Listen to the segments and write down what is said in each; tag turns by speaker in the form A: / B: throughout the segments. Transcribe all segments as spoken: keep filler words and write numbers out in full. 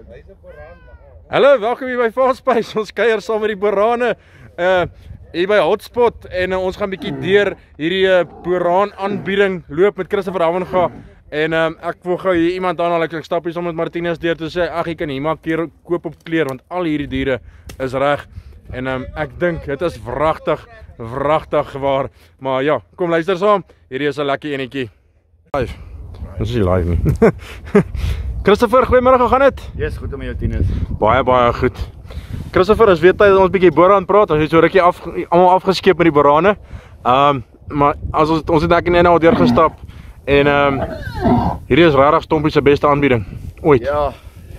A: Hallo, welkom hier by Farmspace. Ons kuier saam met die boerane uh, hier by Hotspot en uh, ons gaan 'n bietjie deur hierdie uh, boeraan aanbieding loop met Christopher Havenga. En um, ek wil gou hier iemand aanhaal, ek stap hier saam met Martinez deur te sê, ag, jy kan hier maak keer koop op kleer want al hierdie diere is reg. En um, ek dink dit is wragtig, wragtig waar. Maar ja, kom luister saam. Hierdie is 'n lekker enetjie. Live. Ons is live nie. Christopher, goeiemôre, hoe gaan dit?
B: Yes, goed om jou Tinus.
A: Baie baie goed. Christopher, ons weet tyd dat ons bietjie boeraan praat. Ons het so rukkie af almal afgeskeep met die boerane. Ehm, um, maar as ons ons het ek net nou deur gestap en ehm um, hierdie is regtig Stompie se beste aanbieding ooit.
B: Ja.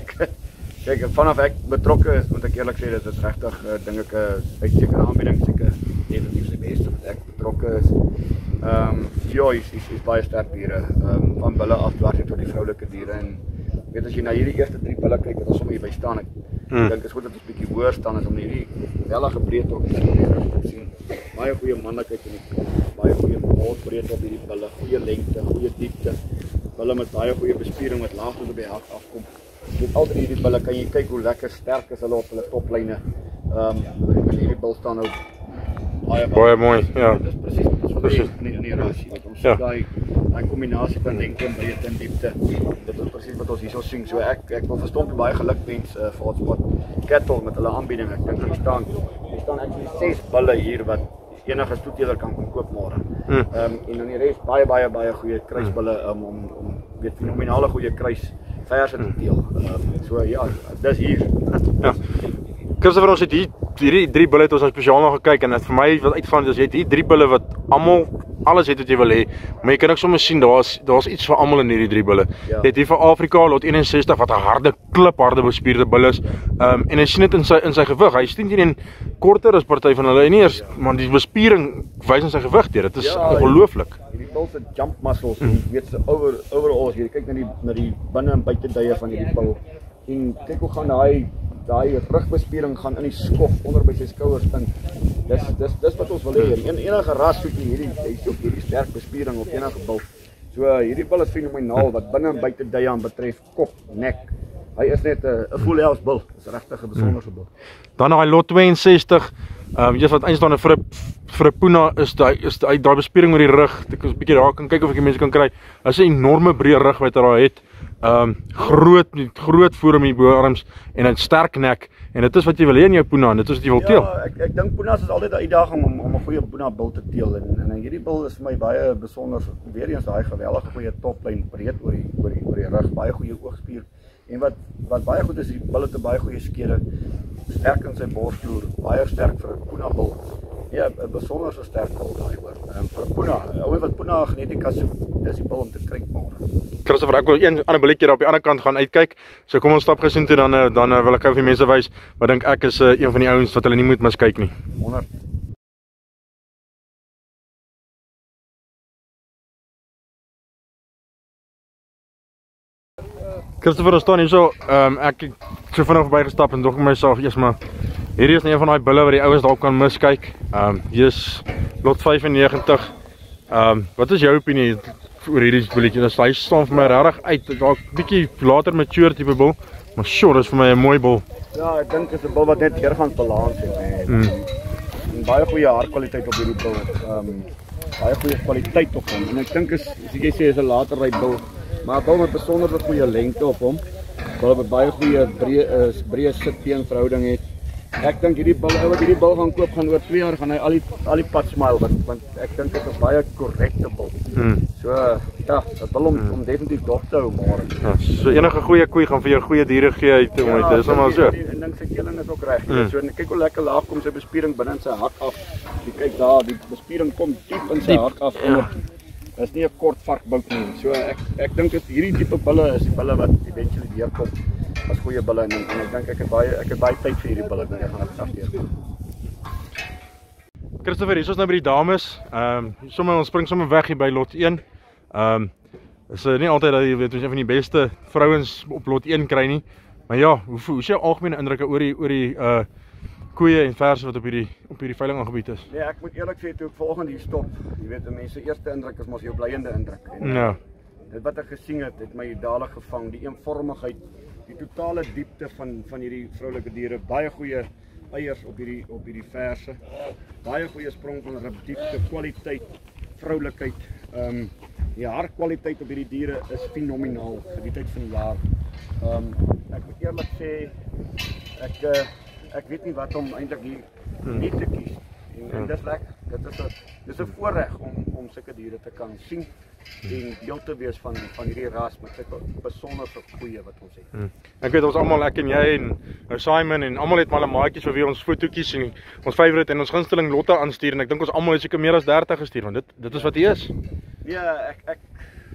B: Kyk, vanaf ek betrokke is, moet ek eerlik sê, dit is regtig uh, dink ek 'n uh, uitsekere aanbieding, seker definitief die beste wat ek betrokke is. Ehm, um, ja, is is, is baie sterk diere. Ehm um, van bulle af dwars tot die vroulike diere en weet as jy na hierdie eerste drie bulle kyk wat ons sommer hier by staan, ek hmm. dink is goed dat ons bietjie hoër staan as om hierdie wellige breedte op te sien. Baie goeie manlikheid in die baie goeie borsbreedte op hierdie bulle, goeie lengte, goeie diepte. Bulle met baie goeie bespiering met laag tot op die hart afkom. Met al hierdie bulle kan jy kyk hoe lekker sterk is hulle op hulle toplyne. Ehm um, hierdie bul staan nou baie
A: baie mooi, ja.
B: Dit is presies wat ons in die in die ras wat ons ja. daai daai kombinasie van lengte en breedte en diepte. Dit is presies wat ons hierso sien. So ek ek wil verstomp baie geluk wens uh, vir Hotspot Cattle met hulle aanbieding. Ek dink hier staan hier staan actually ses bulle hier wat enige stoetteler kan kom koop môre. Ehm mm. um, en dan die res baie baie baie goeie kruisbulle um, om om weet fenominale goeie kruis verse te teel. Ehm um, so ja, dis hier.
A: Ja. Christopher, ons het hier hierdie drie bulle het ons spesiaal na gekyk en dit vir my wat uitvang is jy het hier drie bulle wat almal alles het wat jy wil hê, maar jy kan ook sommer sien daar's daar's iets vir almal in hierdie drie bulle. Ja. Jy het hier vir Afrika lot eenensestig wat 'n harde klipharde bespierde bulle is. Ehm um, en jy sien dit in sy in sy gewig. Hy steen teen korter as party van hulle en nie eers ja. maar die bespiering wys in sy gewig deur. Dit is ja, ongelooflik.
B: Hierdie bul se jump muscles, mm. jy weet se over overall as jy kyk na die na die binne en buiteduie van hierdie bul en kyk hoe gaan daai daai rugbespiering gaan in die skof onder by sy skouers in. Dis dis dis wat ons wil hê. En enige ras soek jy hierdie jy soek hierdie sterk bespiering op enige bul. So hierdie bul is fenomenaal wat binne en buite duie aan betref, kop, nek. Hy is net 'n uh, full house bul. Dis regtig 'n besondere bul.
A: Dan daai lot tweeënsestig, ehm um, jy wat eintlik vir 'n vir 'n puna is daai is daai daai bespiering met die rug. Ek was 'n bietjie daar kan kyk of ek die mense kan kry. Hy's 'n enorme breë rug wat hy daar het. Ehm um, groot groot voorom in die boarms en 'n sterk nek en dit is wat jy wil hê in jou puna, dit is wat jy wil
B: ja,
A: teel.
B: Ja, ek ek dink punas is altyd 'n uitdaging om om 'n goeie puna bul te teel en en hierdie bul is vir my baie besonder. Weer eens daai geweldige goeie toplyn breed oor die oor die oor die rug, baie goeie oogspier en wat wat baie goed is, die bul het 'n baie goeie skede, sterk in sy borsvloer, baie sterk vir 'n puna bul. Ja, 'n besonder so sterk bul daai hoor. Ehm vir 'n puna, ou wat puna genetika soek, dis die bul om te kry môre.
A: Christopher, ek wil een ander bulletjie daar op die ander kant gaan uitkyk. So kom ons stap gesien toe dan dan wil ek gou vir mense wys wat dink ek is uh, een van die ouens wat hulle nie moet miskyk nie.
B: honderd
A: Christopher, ons staan hier so, ehm um, ek het so vinnig verby gestap en dink myself eers maar hierdie is een van daai bulle wat die ouens dalk kan miskyk. Ehm um, hier is lot vyfennegentig. Ehm um, wat is jou opinie oor hierdie bulletjie? Dis hy staan vir my regtig uit. Dalk bietjie later mature tipe bul, maar sure, dis vir my 'n mooi bul.
B: Ja, ek dink dit is 'n bul wat net weer gaan balans het hè. Mm. En baie goeie haarkwaliteit op hierdie bul. Ehm um, baie goeie kwaliteit op hom. En ek dink is as jy sê is 'n later ry bul, maar 'n bul met besondere goeie lengte op hom. Bul met baie goeie breë is breë sit-been verhouding het. Ek dink hierdie bul, ou wat hierdie bul gaan koop gaan oor twee jaar gaan hy al die al die pad smile want want ek dink dit is 'n baie korrekte bul. Mm. So ja, dit wil hom mm. om definitief dop te hou môre.
A: Ja, so enige goeie koei gaan vir jou goeie diere gee uit om uit. Dis almal so.
B: En dink sy keeling is ook reg. Mm. So kyk hoe lekker laag kom sy bespiering binne in sy hart af. Jy kyk daar, die bespiering kom diep in sy diep. hart af onder. Ja. Is nie 'n kort varkbout nie. So ek ek dink dit hierdie tipe bulle is die bulle wat eventually deurkom as goeie bulle en, en ek dink ek het baie ek het baie tyd vir hierdie bulle, ek gaan dit afdeurkom.
A: Christopher, hier is ons nou by die dames. Ehm um, sommer ons spring sommer weg hier by lot een. Ehm um, is nie altyd dat jy weet ons een van die beste vrouens op lot een kry nie. Maar ja, hoe hoe is jou algemene indrukke oor die oor die uh koeie en verse wat op hierdie op hierdie veiling aangebied is?
B: Nee, ek moet eerlik sê toe ek volgende hier stop. Jy weet, mense eerste indruk is mos jou blyende indruk. En,
A: ja.
B: Dit wat ek gesien het, het my dadelik gevang, die eenvormigheid, die totale diepte van van hierdie vroulike diere, baie goeie eiers op hierdie op hierdie verse. Baie goeie sprong van rib, diepte, kwaliteit, vroulikheid. Ehm um, die haarkwaliteit op hierdie diere is fenomenaal vir die tyd van die jaar. Ehm um, ek moet eerlik sê, ek uh, ek weet nie wat om eintlik hier nie te kies. En, en dis lekker. Dit is 'n dis 'n voorreg om om sulke diere te kan sien en deel te wees van van hierdie ras met sulke besonderse goeie wat ons het.
A: Hmm. Ek weet ons almal, ek en jy en nou Simon en almal het maar 'n maatjies vir wie ons fotootjies en ons favourite en ons gunsteling lotte aanstuur en ek dink ons almal het seker meer as dertig gestuur want dit dit is wat hy is.
B: Ja, ek ek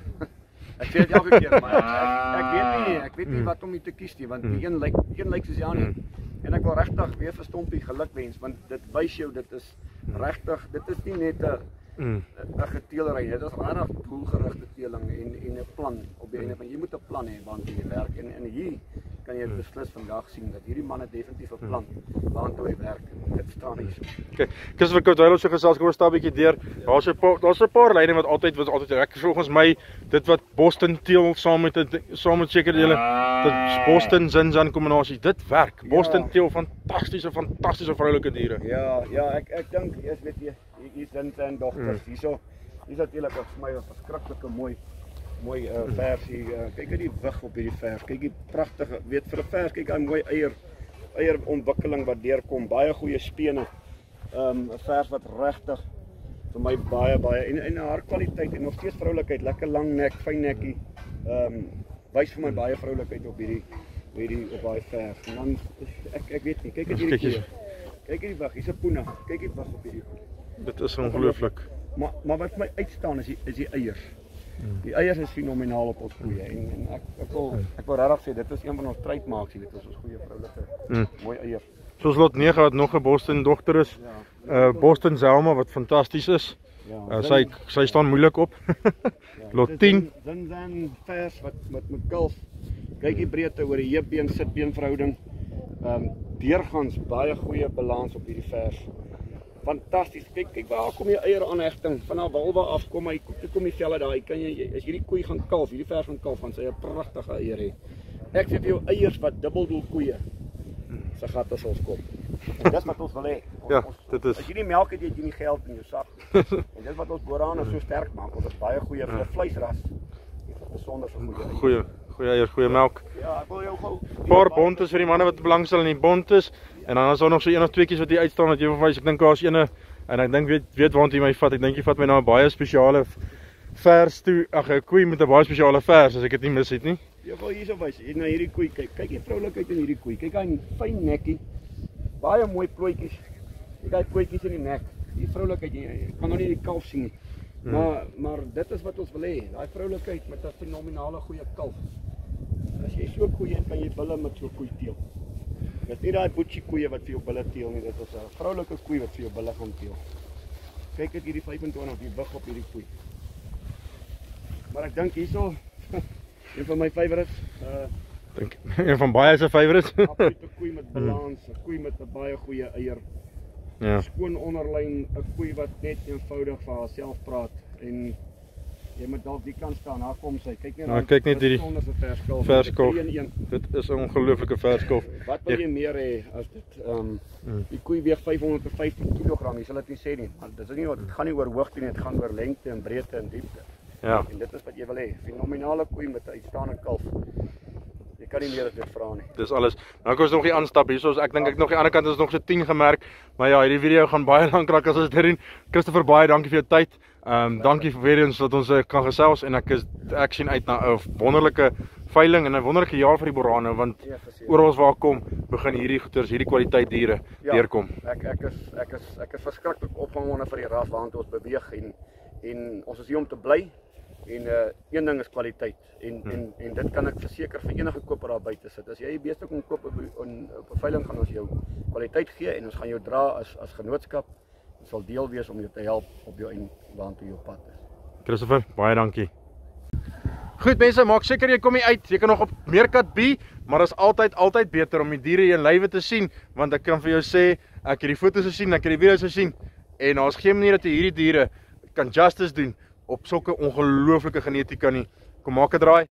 B: ek sê dit elke keer maar ek, ek weet nie, ek weet nie wat om hier te kies nie want die een lyk een lyk soos die ander. En ek wil regtig weer vir Stompie geluk wens want dit wys jou dit is regtig, dit is nie net 'n Mm. 'n geteelery, dit is regtig doelgerigte teeling en en 'n plan op die einde van jy moet 'n plan hê waartoe jy werk en en hier kan jy mm. beslis vandag sien dat hierdie man het definitief 'n plan waartoe hy werk. Dit staan hier so.
A: Okay, Christopher Koudwyl se gesels kom 'n stapbietjie deur. Daar's 'n paar daar's 'n paar lyne wat altyd was altyd reg volgens my dit wat Boston Teel saam met dit saam met seker julle dit Boston Zinzan kombinasie dit werk. Boston ja. Teel fantastiese fantastiese vroulike diere.
B: Ja, ja, ek ek dink eers weet jy hier is Zinzan dogters mm. hierso. Hier's natuurlik vir my 'n verskriklike mooi mooi uh, versie. Uh, kyk net die wig op hierdie vers. Kyk die pragtige, weet vir 'n vers, kyk daai mooi eier eier ontwikkeling wat deurkom. Baie goeie spene. Um 'n vers wat regtig vir my baie baie en en haar kwaliteit en nog steeds vroulikheid, lekker lang nek, fyn nekkie. Um wys vir my baie vroulikheid op hierdie hierdie op daai vers. En dan ek ek weet nie, kyk net hierdie koeie. Kyk hierdie wig, hier's 'n poena. Kyk net wig op hierdie koeie.
A: Dit is ongelooflik.
B: Maar maar wat my uitstaan is die, is die eiers. Hmm. Die eiers is fenomenaal op ons koeie en, en ek ek wil ek wil regtig sê dit is een van ons trademarks hier, dit is ons goeie vroulike hmm. mooi eiers.
A: Soos lot nege wat nog 'n Boston dogter is. Ja, uh Boston Zelma wat fantasties is. Ja, uh, sy sy staan moeilik op. Ja, lot tien.
B: Zinzan vers wat met met kalf. Kyk die breedte oor die heupbeen sitbeen verhouding. Ehm um, deurgangs baie goeie balans op hierdie vers. Fantasties. Kyk, kyk waar kom die eier aanhegting van haar walwe af kom hy kom, kom die velle daar. Hy kan jy as hierdie koei gaan kalf, hierdie vers gaan kalf, gaan sy 'n pragtige eier hê. Ek sê vir jou eiers wat dubbeldoel koeie. Se gat as ons kom. En dis wat ons wil hê.
A: Ja, dit is.
B: As jy nie melk het, het jy nie geld in jou sak. En dis wat ons Borane so sterk maak. Ons is baie goeie vir 'n vleisras. Besonder so goeie.
A: Goeie, goeie eiers, goeie melk.
B: Ja, ek wil jou gou
A: 'n paar bontes vir die manne wat belangstel in die bontes. En dan is daar nog so een of tweeetjies wat hier uitstaan wat jy vir wys. Ek dink daar's ene en ek dink weet weet waant jy my vat. Ek dink jy vat my na 'n baie spesiale vers toe. Ag 'n koei met 'n baie spesiale vers as ek dit nie mis het nie.
B: Jy wil hierso wys. Hier na hierdie koei kyk. Kyk die vroulikheid in hierdie koei. Kyk hy fyn nekkie. Baie mooi plooitjies. Kyk hy plooitjies in die nek. Die vroulikheid jy kan nog nie die kalf sien nie. Hmm. Maar maar dit is wat ons wil hê. Daai vroulikheid met 'n fenominale goeie kalf. As jy so koei het, kan jy bulle met so koei teel. Dit is nie daai boetjie koeie wat vir jou bulle teel nie, dit is 'n vroulike koei wat vir jou bulle gaan teel. Kyk net hierdie vyfentwintig, die wig op hierdie koei. Maar ek dink hierso een van my favourites, uh
A: dink een van baie se favourites.
B: Absolute koei met balans, 'n koei met 'n baie goeie eier.
A: Ja.
B: Skoon onderlyn, 'n koei wat net eenvoudig vir haarself praat en jy moet dalk die kant staan, daar kom sy. Kyk net
A: nou, kyk net hierdie
B: verskalf.
A: Verskalf. Dit is 'n ongelooflike verskalf.
B: Wat wil jy meer hê as dit ehm um, hmm. die koei weeg vyfhonderdvyftig kilogram, jy sal dit nie sê nie, maar dit is nie dit gaan nie oor hoogte nie, dit gaan oor lengte en breedte en diepte.
A: Ja.
B: En dit is wat jy wil hê, fenominale koei met 'n uitstaande kalf. Jy kan nie meer as dit vra nie.
A: Dis alles. Nou kom ons nog die aanstap hier, soos ek dink ek nog die ander kant is nog so tien gemerk, maar ja, hierdie video gaan baie lank raak as ons dit doen. Christopher, baie dankie vir jou tyd. Ehm um, dankie vir weer eens dat ons uh, kan gesels en ek is ek sien uit na 'n wonderlike veiling en 'n wonderlike jaar vir die Borane want ja, oral waar kom begin hierdie goeters, hierdie kwaliteit diere ja, deurkom.
B: Ek ek is ek is ek is verskriklik opgewonde vir die ras waartoe ons beweeg en en ons is hier om te bly en uh, een ding is kwaliteit en hmm. en en dit kan ek verseker vir enige koper daar buite sit. As jy 'n beeste kom koop op 'n op 'n veiling gaan ons jou kwaliteit gee en ons gaan jou dra as as genootskap. Ons sal deel wees om jou te help op jou en waartoe jou pad is.
A: Christopher, baie dankie. Goed mense, maak seker jy kom hier uit. Jy kan nog op Meerkat B, maar is altyd altyd beter om die diere in lywe te sien, want ek kan vir jou sê, ek het die foto's gesien, ek het die video's gesien en daar's geen manier dat jy hierdie diere kan justice doen op sulke ongelooflike genetika nie. Kom maak 'n draai.